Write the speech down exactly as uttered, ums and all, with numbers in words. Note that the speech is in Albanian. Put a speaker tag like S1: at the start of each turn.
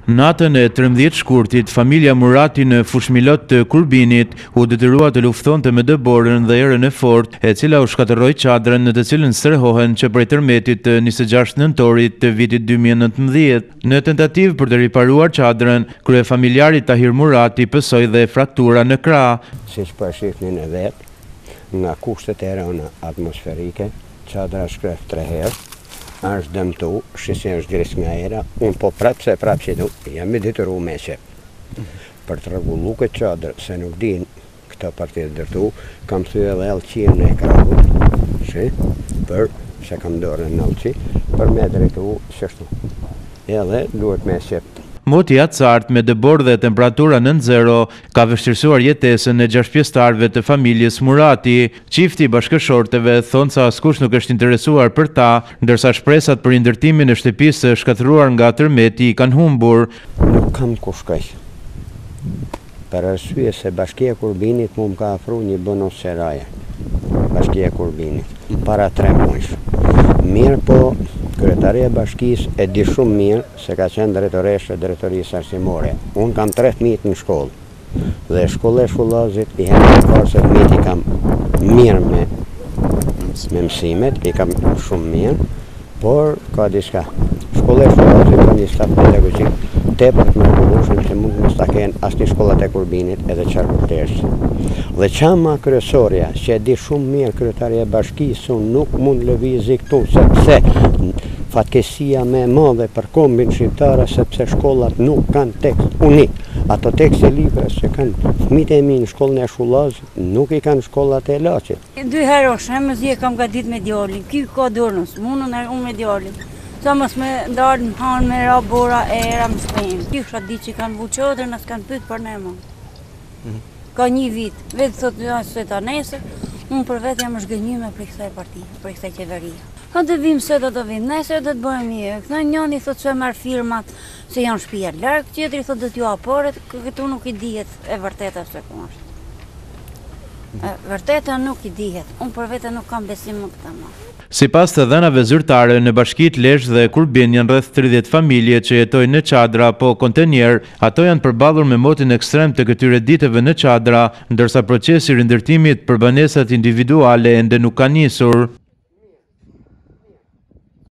S1: Natën e trembëdhjetë shkurtit, familja Murati në Fushmilot të Kurbinit u detyrua të luftonte me dëborën dhe erën e fortë, e cila u shkatërroi çadrën në të cilën strehohen që prej tërmetit të njëzet e gjashtë nëntorit të vitit dy mijë e nëntëmbëdhjetë. Në tentativë për të riparuar çadrën, kryefamiljari Tahir Murati pësoi dhe fraktura në krah.
S2: Siç po e shihni në vet, nga kushtet e rëna atmosferike, çadra shkref tre herë. Është dëmtu, shqisë është grisë nga era, unë po prapë se prapë që du, jam i detyru me që. Për të rregullu këtë çadër, se nuk din këto partitë dërtu, kam thye edhe elqirën e krahut, shi, për, se kam dorën në elqi, për me drejtu qështu. Edhe duhet me qep.
S1: Moti acartë me dëbor dhe temperatura nën zero ka vështirësuar jetesën e gjashtë pjesëtarëve të familjes Murati. Çifti i bashkëshorteve thonë se askush nuk është interesuar për ta, ndërsa shpresat për ndërtimin e shtëpisë së shkatëruar nga tërmeti i kanë humbur.
S2: Nuk kam ku shkoj. Për arsye se Bashkia e Kurbinit mu më ka afru një bonos seraje. Bashkia e Kurbinit, para tre muajsh. Mirë po, kryetaria e bashkisë e di shumë mirë se ka qenë drejtoreshe e drejtorisë arsimore. Unë kam tre fëmijë në shkollë. Dhe shkolla e Shullazit i henë në parë se fëmijët i kam mirë me, me mësimet, i kam shumë mirë, por ka diçka. Shkolla e Shullazit ka një staf pedagogjik tepër të mrekullueshëm që mund mos ta kenë asnjë shkollat e Kurbinit edhe çarkuteshë. Dhe çama kryesorja që e di shumë mirë kryetaria e bashkisë nuk mund lëvizi këtu sepse fatkesia me madhe për kombin shqiptare sepse shkollat nuk kanë tekst unik. Ato tekste libra që kanë fëmijët e mi në shkollën e Shullazit nuk i kanë shkollat e Laçit.
S3: Dy herë shemë zi e kam gadit me djalin. Ky ka dorës, munën unë me djalin. Sa mos me ndarë në hanë me ra bora e era më shpejnë. Ky kisha ditë që kanë vu çadrën, as kanë pyet për ne më. Ka një vit, vetë thotë asë ta nesër, unë për vetë jam shgënjyme për kësaj parti, për kësaj qeveria. Ka të vim se do të vim, nesër do të bëhem një. Këta njëni thotë se marr firmat se janë shtëpia larg, tjetri thotë do t'ju aporet, këtu nuk i dihet e vërteta se ku është. E vërteta nuk i dihet, unë për vetë nuk kam besim në këtë më.
S1: Sipas të dhënave zyrtare, në bashkitë Lezhë dhe Kurbin janë rreth tridhjetë familje që jetojnë në çadra apo kontenjer. Ato janë përballur me motin ekstrem të këtyre ditëve në çadra, ndërsa procesi i rindërtimit për banesat individuale ende nuk ka nisur.